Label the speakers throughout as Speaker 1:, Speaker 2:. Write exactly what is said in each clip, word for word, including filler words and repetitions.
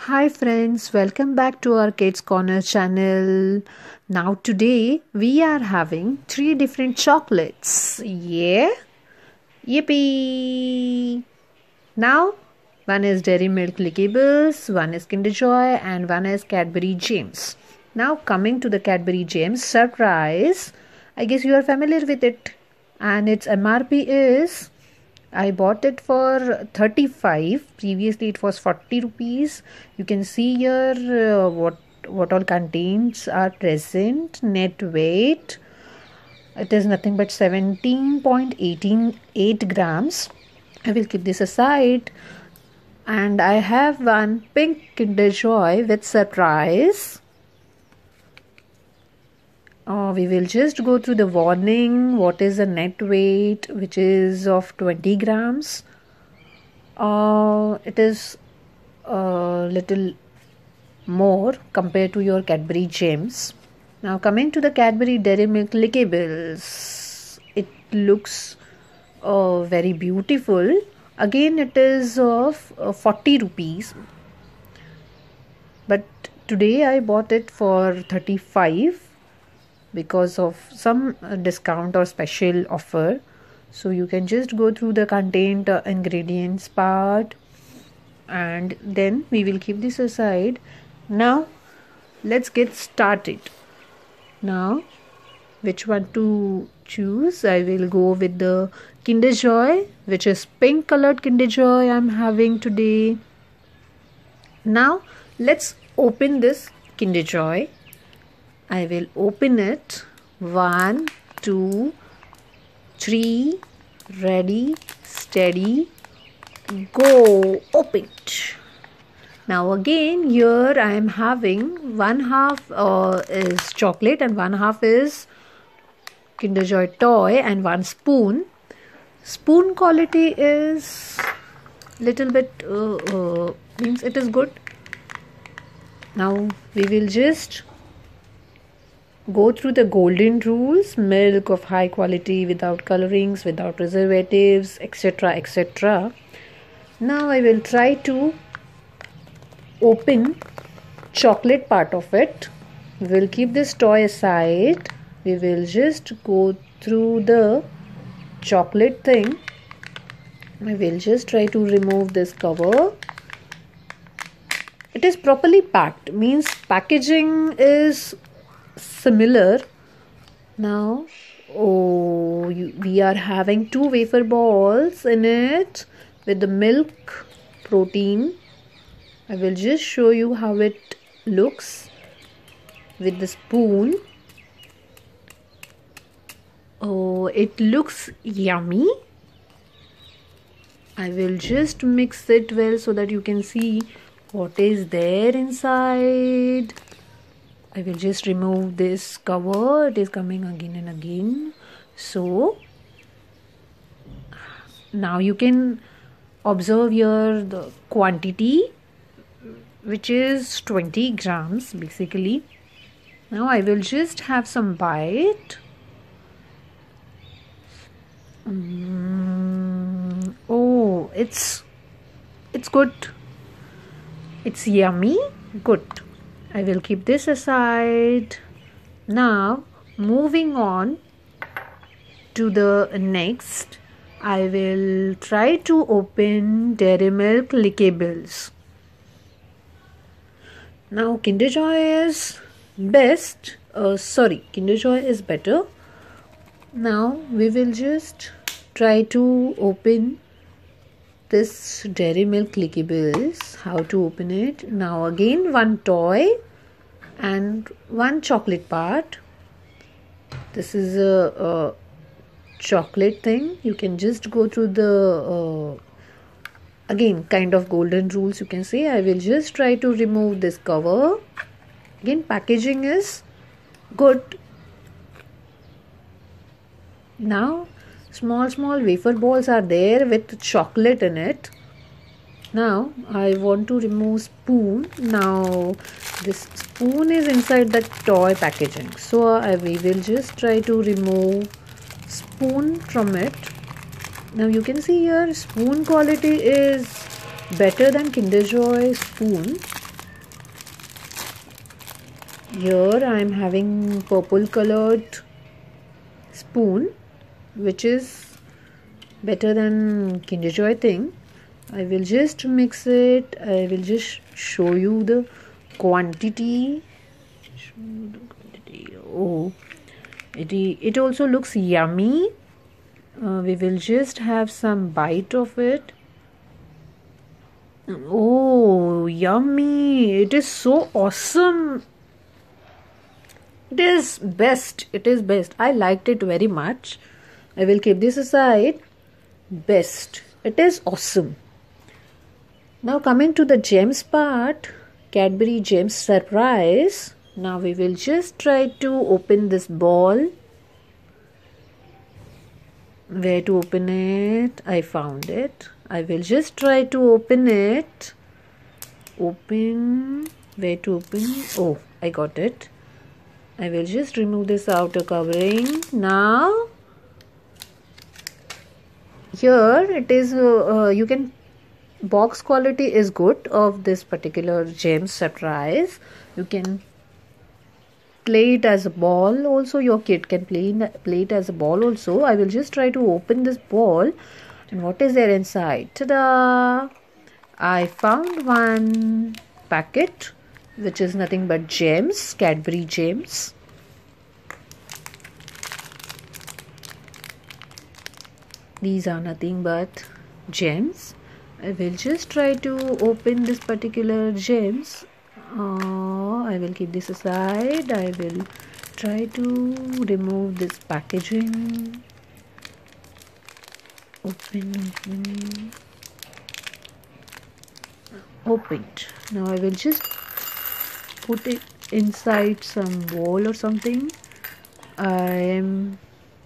Speaker 1: Hi friends, welcome back to our Kids Corner channel. Now today we are having three different chocolates. Yeah? Yippee! Now one is Dairy Milk Lickables, one is Kinderjoy and one is Cadbury Gems. Now coming to the Cadbury Gems surprise, I guess you are familiar with it and its M R P is I bought it for thirty-five. Previously it was forty rupees. You can see here uh, what what all contents are present. Net weight, it is nothing but seventeen point one eight grams. I will keep this aside. And I have one pink Kinderjoy with surprise. Uh, we will just go through the warning. What is the net weight, which is of twenty grams. Uh, it is a little more compared to your Cadbury Gems. Now coming to the Cadbury Dairy Milk Lickables, it looks uh, very beautiful. Again, it is of uh, forty rupees, but today I bought it for thirty-five. Because of some discount or special offer. So you can just go through the content uh, ingredients part and then we will keep this aside. Now let's get started. Now which one to choose? I will go with the Kinderjoy, which is pink colored Kinderjoy I'm having today. Now let's open this Kinderjoy. I will open it. One, two, three. Ready, steady, go. Open it. Now again here I am having one half uh, is chocolate and one half is Kinderjoy toy and one spoon. Spoon quality is little bit uh, uh, means it is good. Now we will just go through the golden rules. Milk of high quality, without colorings, without preservatives, etc, etc. Now I will try to open chocolate part of it. We will keep this toy aside. We will just go through the chocolate thing. I will just try to remove this cover. It is properly packed, means packaging is similar. Now oh you, we are having two wafer balls in it with the milk protein. I will just show you how it looks with the spoon. Oh, it looks yummy. I will just mix it well so that you can see what is there inside. I will just remove this cover. It is coming again and again. So now you can observe here the quantity, which is twenty grams basically. Now I will just have some bite. Mm, oh, it's it's good. It's yummy. Good. I will keep this aside. Now moving on to the next, I will try to open Dairy Milk Lickables. Now Kinderjoy is best. Uh, sorry, Kinderjoy is better. Now we will just try to open this Dairy Milk Lickables. How to open it? Now again one toy and one chocolate part. This is a, a chocolate thing. You can just go through the uh, again kind of golden rules, you can say. I will just try to remove this cover. Again packaging is good. Now small small wafer balls are there with chocolate in it. Now I want to remove spoon. Now this spoon is inside the toy packaging, so I we will just try to remove spoon from it. Now you can see here spoon quality is better than Kinderjoy spoon. Here I am having purple colored spoon, which is better than Kinderjoy thing. I will just mix it. I will just show you the quantity. Show you the quantity. Oh, it, it also looks yummy. Uh, we will just have some bite of it. Oh, yummy. It is so awesome. It is best. It is best. I liked it very much. I will keep this aside. Best. It is awesome. Now coming to the gems part, Cadbury Gems Surprise. Now we will just try to open this ball. Where to open it? I found it. I will just try to open it. Open. Where to open? Oh, I got it. I will just remove this outer covering. Now, here it is, uh, uh, you can, box quality is good of this particular Gems Surprise. You can play it as a ball also. Your kid can play, in, play it as a ball also. I will just try to open this ball. And what is there inside? Ta-da! I found one packet, which is nothing but gems, Cadbury gems. These are nothing but gems. I will just try to open this particular gems. Uh, I will keep this aside. I will try to remove this packaging. Open, open. Opened. Now I will just put it inside some bowl or something. I am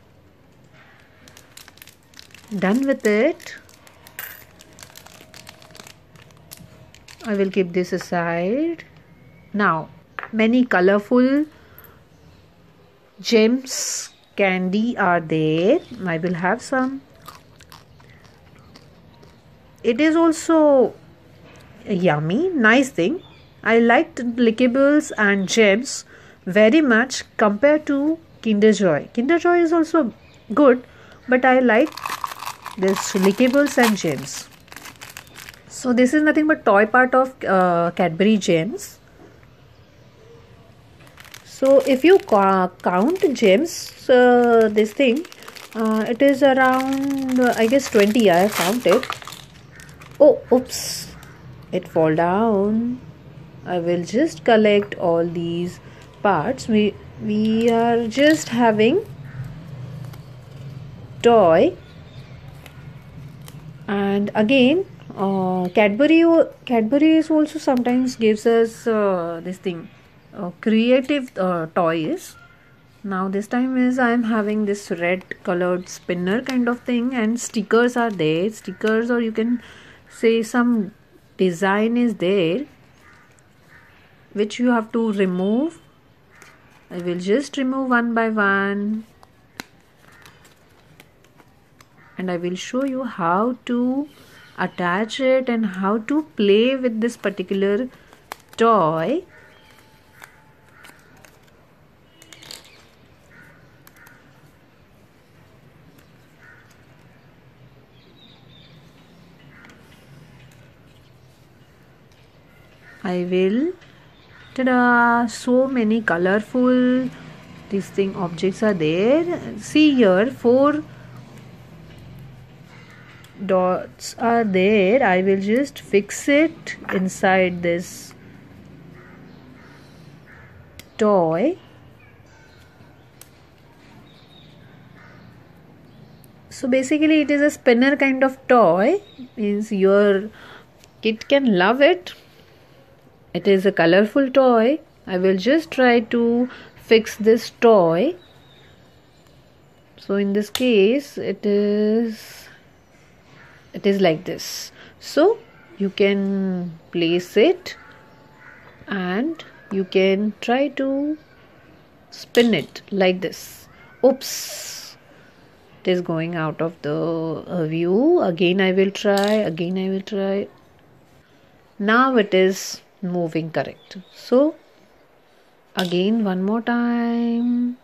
Speaker 1: done with it. I will keep this aside. Now, many colorful gems candy are there. I will have some. It is also yummy, nice thing. I liked lickables and gems very much compared to Kinderjoy. Kinderjoy is also good, but I like this lickables and gems. So this is nothing but toy part of uh, Cadbury gems. So if you ca count gems, uh, this thing, uh, it is around, uh, I guess twenty. I found it. Oh, oops. It fall down. I will just collect all these parts. We we are just having toy, and again uh, Cadbury Cadbury is also sometimes gives us uh, this thing uh, creative uh, toys. Now this time is I am having this red colored spinner kind of thing, and stickers are there. Stickers, or you can say some design is there, which you have to remove. I will just remove one by one, and I will show you how to attach it and how to play with this particular toy. I will, ta-da, so many colorful these thing objects are there. See here, four dots are there. I will just fix it inside this toy. So basically it is a spinner kind of toy, means your kid can love it. It is a colorful toy. I will just try to fix this toy. So in this case it is it is like this. So you can place it and you can try to spin it like this. Oops, it is going out of the uh, view. Again I will try. Again I will try. Now it is moving correct. So Again, one more time.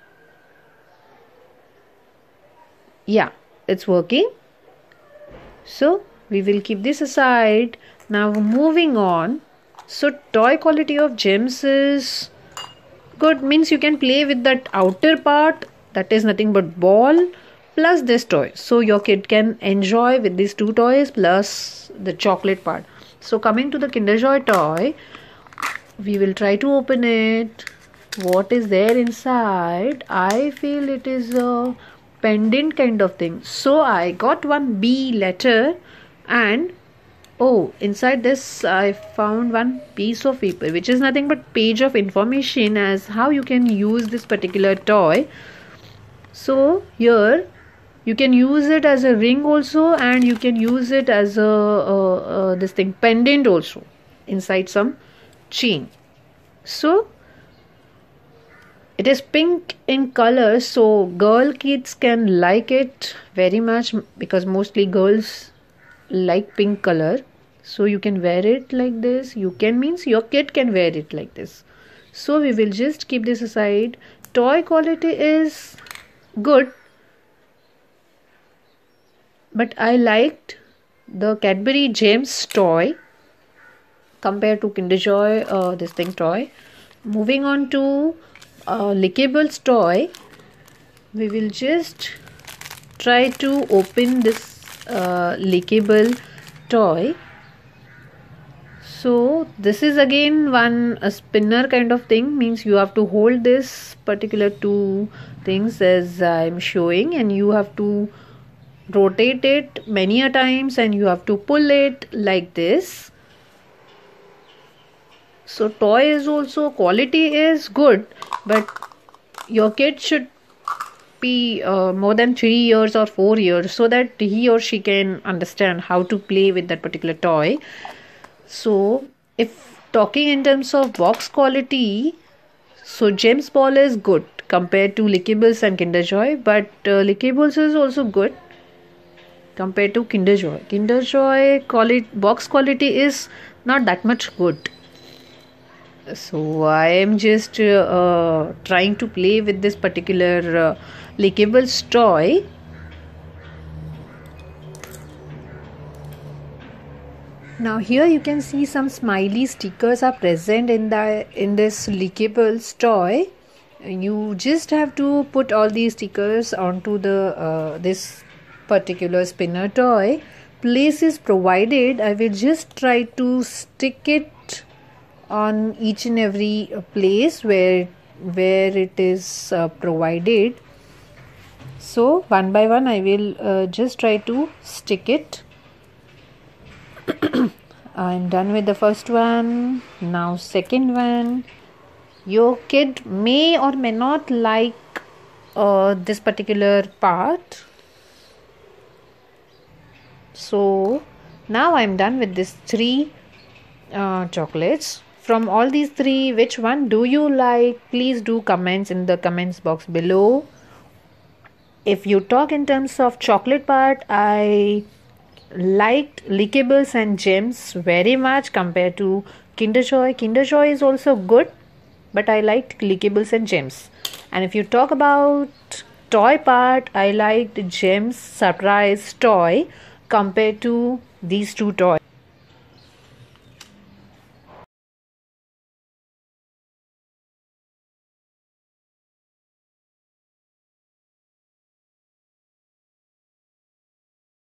Speaker 1: Yeah, it's working. So we will keep this aside. Now moving on. So toy quality of gems is good, means you can play with that outer part, that is nothing but ball plus this toy. So your kid can enjoy with these two toys plus the chocolate part. So coming to the Kinderjoy toy, we will try to open it. What is there inside? I feel it is a pendant kind of thing. So I got one B letter, and oh, inside this I found one piece of paper which is nothing but page of information as how you can use this particular toy. So here you can use it as a ring also, and you can use it as a, a, a this thing pendant also inside some chain. So it is pink in color, so girl kids can like it very much because mostly girls like pink color. So you can wear it like this. You can means your kid can wear it like this. So we will just keep this aside. Toy quality is good, but I liked the Cadbury Gems toy compared to Kinderjoy uh, this thing toy. Moving on to uh, lickables toy, we will just try to open this uh, lickable toy. So this is again one a spinner kind of thing, means you have to hold this particular two things as I'm showing, and you have to rotate it many a times, and you have to pull it like this. So toy is also quality is good, but your kid should be uh, more than three years or four years so that he or she can understand how to play with that particular toy. So if talking in terms of box quality, so Gems ball is good compared to lickables and Kinderjoy, but uh, lickables is also good compared to Kinderjoy. Kinderjoy quality box quality is not that much good. So I am just uh, uh, trying to play with this particular uh, lickables toy. Now here you can see some smiley stickers are present in the in this lickables toy. You just have to put all these stickers onto the uh, this particular spinner toy. Place is provided. I will just try to stick it on each and every place where where it is uh, provided. So one by one I will uh, just try to stick it. I'm done with the first one. Now second one. Your kid may or may not like uh, this particular part. So now I'm done with these three uh, chocolates. From all these three, which one do you like? Please do comments in the comments box below. If you talk in terms of chocolate part, I liked lickables and gems very much compared to Kinderjoy. Kinderjoy is also good, but I liked lickables and gems. And if you talk about toy part, I liked gems surprise toy compared to these two toys.